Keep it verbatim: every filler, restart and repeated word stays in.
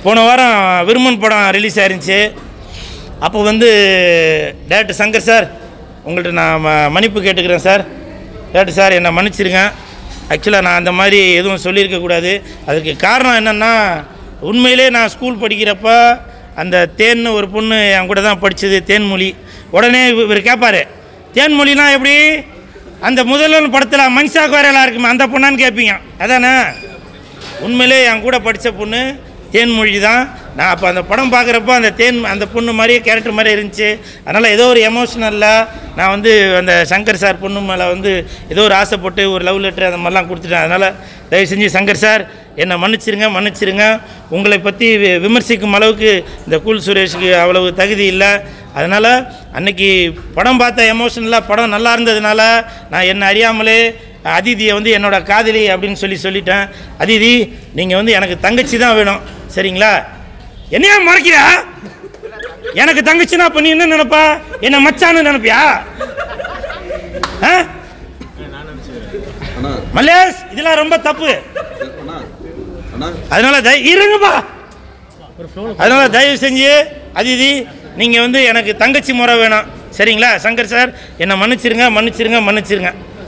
போன வாரம் விருமன் படம் ரிலீஸ் ஆயிருந்துச்சு. அப்போ வந்து டைரக்டர் சங்கர் சார் உங்கள்கிட்ட நான் மன்னிப்பு கேட்டுக்கிறேன் சார். டைரக்டர் சார் என்னை மன்னிச்சிருங்க. ஆக்சுவலாக நான் அந்த மாதிரி எதுவும் சொல்லியிருக்கக்கூடாது. அதுக்கு காரணம் என்னென்னா, உண்மையிலே நான் ஸ்கூல் படிக்கிறப்ப அந்த தேன்னு ஒரு பொண்ணு என் கூட தான் படித்தது, தேன்மொழி. உடனே இவர் கேட்பார், தேன்மொழினா எப்படி? அந்த முதல்வன் படத்தில் மனுஷா கோரையெல்லாம் இருக்குமே அந்த பொண்ணான்னு கேட்பீங்க. அதானே? உண்மையிலே என் கூட படித்த பொண்ணு தேன்மொழி தான். நான் அப்போ அந்த படம் பார்க்குறப்ப அந்த தேன் அந்த பொண்ணு மாதிரியே கேரக்டர் மாதிரி இருந்துச்சு. அதனால் ஏதோ ஒரு எமோஷ்னலில் நான் வந்து அந்த சங்கர் சார் பொண்ணு மேலே வந்து ஏதோ ஒரு ஆசைப்பட்டு ஒரு லவ் லெட்டர் அந்த மாதிரிலாம் கொடுத்துட்டேன். அதனால் தயவு செஞ்சு சங்கர் சார் என்னை மன்னிச்சிருங்க மன்னிச்சிருங்க. உங்களை பற்றி விமர்சிக்கும் அளவுக்கு இந்த கூல் சுரேஷுக்கு அவ்வளவு தகுதி இல்லை. அதனால் அன்றைக்கி படம் பார்த்த எமோஷனலாக படம் நல்லா இருந்ததுனால நான் என்னை அறியாமலே அதிதியை வந்து என்னோட காதலி அப்படின்னு சொல்லி சொல்லிட்டேன். அதிதி, நீங்கள் வந்து எனக்கு தங்கச்சி தான் வேணும், சரிங்களா? என்னையா மறைக்கிற? எனக்கு தங்கச்சினா பண்ணி என்ன நினைப்பா? என்ன மச்சான்னு நினைப்பியா? மல்லேஷ், இதெல்லாம் ரொம்ப தப்பு. அதனால தய இருங்கப்பா அதனால தயவு செஞ்சு அதிதி, நீங்கள் வந்து எனக்கு தங்கச்சி முறை வேணும், சரிங்களா? சங்கர் சார் என்னை மன்னிச்சிருங்க மன்னிச்சிருங்க மன்னிச்சிருங்க.